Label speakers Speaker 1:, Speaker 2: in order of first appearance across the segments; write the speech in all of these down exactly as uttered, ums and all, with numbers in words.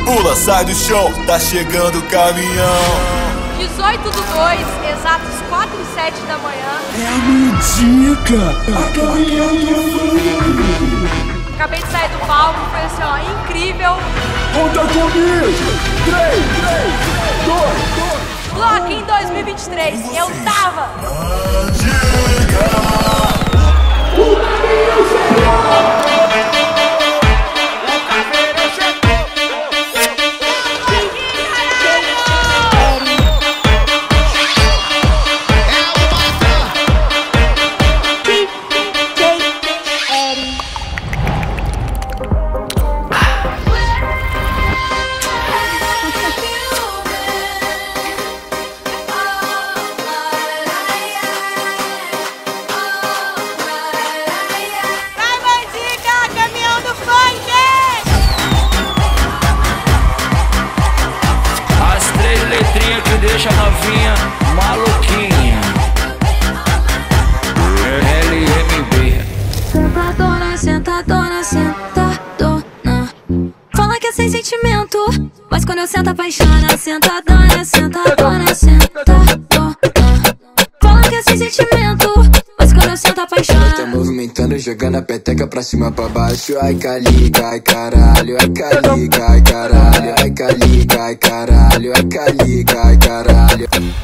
Speaker 1: Pula, sai do chão, tá chegando o caminhão.
Speaker 2: dezoito do dois, exatos quatro e sete da manhã.
Speaker 3: É a Mandica, a caminhão do...
Speaker 2: Acabei de sair do palco, foi assim, ó, incrível.
Speaker 3: Conta comigo! três, três, dois, dois.
Speaker 2: Bloco em dois mil e vinte e três, eu tava.
Speaker 1: Mandica.
Speaker 3: O caminhão chegou!
Speaker 4: Que deixa a novinha maluquinha. L M B.
Speaker 5: Sentadona, sentadona, sentadona. Fala que é sem sentimento, mas quando eu sento apaixona. Sentadona, sentadona, sentadona. Fala que é sem sentimento, mas quando eu sento apaixona.
Speaker 6: Ela tá movimentando, jogando a peteca pra cima, pra baixo. Ai caliga, ai caralho, ai caliga, ai caralho. Ai caliga, ai caralho, ai caliga, ai caralho.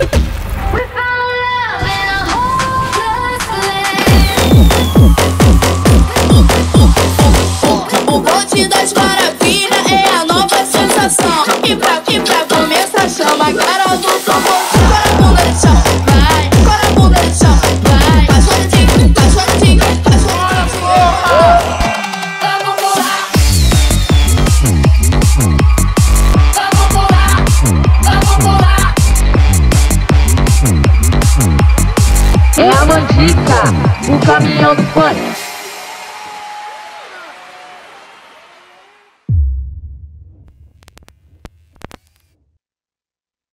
Speaker 7: O bonde das maravilhas é a nova sensação. E pra, e pra começar chama a cara do som. Cora a bunda no chão, vai. Cora a bunda no chão, vai. Faz gordinho, faz gordinho, faz gordinho. Vamos pular. Vamos pular. Vamos pular.
Speaker 8: É a Mandica, o caminhão do funk.